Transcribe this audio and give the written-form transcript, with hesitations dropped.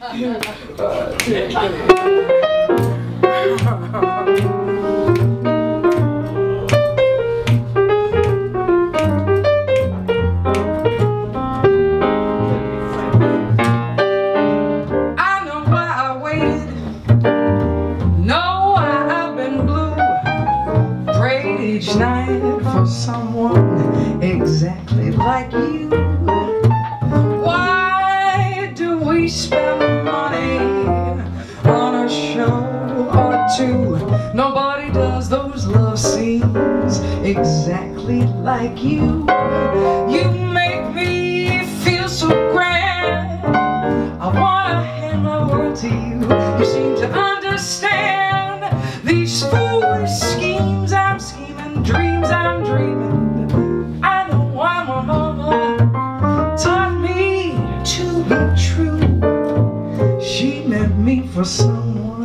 Each night for someone exactly like you. Why do we spend money on a show or two? Nobody does those love scenes exactly like you. You make me feel so grand. I wanna hand my world to you. You seem to understand these foolish schemes I'm scheming, dreams I'm dreaming. I know why my mama taught me to be true. She meant me for someone